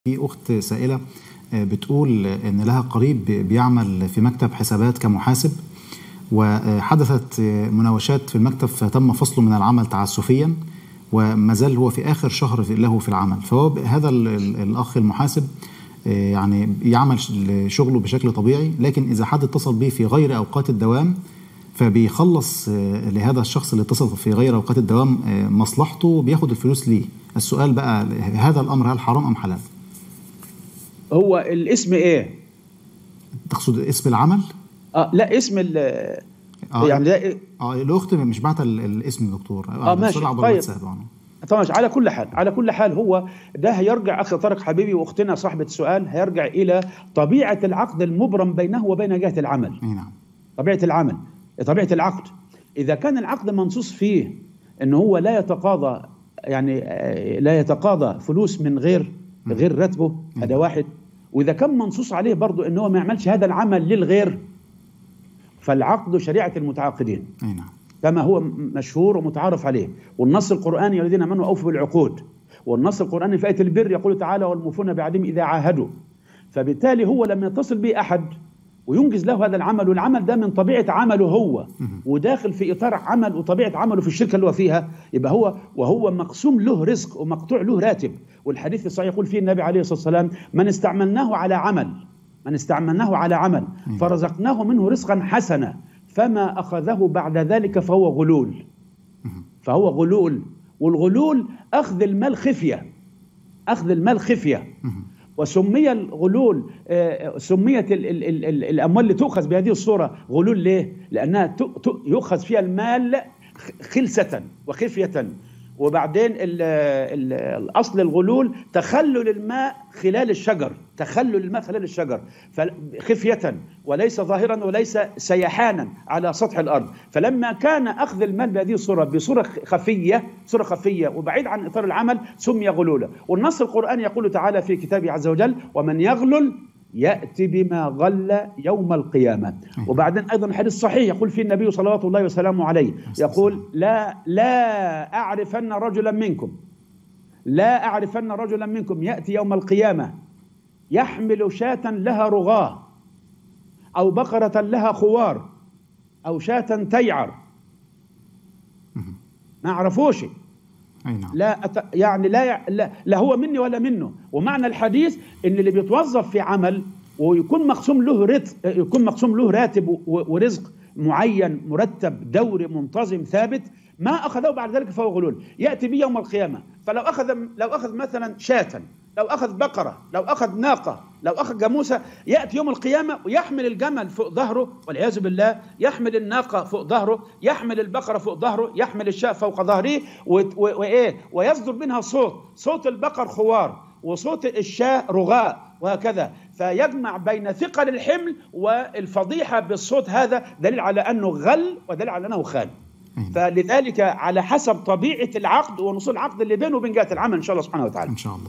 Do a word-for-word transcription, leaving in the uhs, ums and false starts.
في أخت سائلة بتقول إن لها قريب بيعمل في مكتب حسابات كمحاسب، وحدثت مناوشات في المكتب فتم فصله من العمل تعسفيا، وما زال هو في آخر شهر له في العمل. فهو هذا الأخ المحاسب يعني يعمل شغله بشكل طبيعي، لكن إذا حد اتصل به في غير أوقات الدوام فبيخلص لهذا الشخص اللي اتصل في غير أوقات الدوام مصلحته، بياخد الفلوس ليه. السؤال بقى، هذا الأمر هل حرام أم حلال؟ هو الاسم ايه؟ تقصد اسم العمل؟ اه لا اسم ال آه يعني ده إيه؟ اه الاخت مش بعت الاسم يا دكتور. اه ماشي طيب طبعا. على كل حال على كل حال هو ده هيرجع اخي طارق حبيبي واختنا صاحبه السؤال، هيرجع الى طبيعه العقد المبرم بينه وبين جهه العمل. اي نعم. طبيعه العمل، طبيعه العقد. اذا كان العقد منصوص فيه ان هو لا يتقاضى، يعني لا يتقاضى فلوس من غير غير راتبه، هذا واحد. واذا كان منصوص عليه برضه ان هو ما يعملش هذا العمل للغير، فالعقد شريعه المتعاقدين. اي نعم. كما هو مشهور ومتعارف عليه. والنص القرآني يا الذين امنوا اوفوا بالعقود، والنص القرآني في آية البر يقول تعالى والموفون بعهدهم إذا عاهدوا. فبالتالي هو لما يتصل به أحد وينجز له هذا العمل، والعمل ده من طبيعة عمله هو وداخل في إطار عمل وطبيعة عمله في الشركة اللي هو فيها، يبقى هو وهو مقسوم له رزق ومقطوع له راتب. والحديث الصحيح يقول فيه النبي عليه الصلاة والسلام: من استعملناه على عمل من استعملناه على عمل فرزقناه منه رزقا حسنا فما أخذه بعد ذلك فهو غلول. فهو غلول. والغلول أخذ المال خفية، أخذ المال خفية. وسمي الغلول، سميت ال ال ال ال الأموال اللي تؤخذ بهذه الصورة غلول. ليه؟ لأنها يؤخذ فيها المال خلسة وخفية. وبعدين ال ال الأصل الغلول تخلل الماء خلال الشجر، تخلل الماء خلال الشجر خفية وليس ظاهرا وليس سيحانا على سطح الأرض. فلما كان أخذ المال بهذه الصورة بصورة خفية، صورة خفية وبعيد عن إطار العمل، سمي غلولا. والنص القرآني يقول تعالى في كتابه عز وجل: ومن يغلل يأتي بما غل يوم القيامة. وبعدين أيضا الحديث الصحيح يقول فيه النبي صلوات الله وسلامه عليه، يقول: لا لا أعرفن رجلا منكم لا أعرفن رجلا منكم يأتي يوم القيامة يحمل شاة لها رغاة، أو بقرة لها خوار، أو شاة تيعر. ما أعرفوش. لا أت... يعني لا... لا لا هو مني ولا منه. ومعنى الحديث ان اللي بيتوظف في عمل ويكون مقسوم له رزق، يكون مقسوم له راتب ورزق معين مرتب دوري منتظم ثابت، ما اخذه بعد ذلك فهو غلول. ياتي به يوم القيامه. فلو اخذ لو اخذ مثلا شاة، لو اخذ بقره، لو اخذ ناقه، لو اخذ جاموسه، ياتي يوم القيامه ويحمل الجمل فوق ظهره والعياذ بالله، يحمل الناقه فوق ظهره، يحمل البقره فوق ظهره، يحمل الشاة فوق ظهره، وايه ويصدر منها صوت، صوت البقر خوار وصوت الشاة رغاء وهكذا. فيجمع بين ثقل الحمل والفضيحه بالصوت هذا، دليل على انه غل ودليل على انه خان. فلذلك على حسب طبيعه العقد ونصوص العقد اللي بينه وبين جهه العمل ان شاء الله سبحانه وتعالى. ان شاء الله.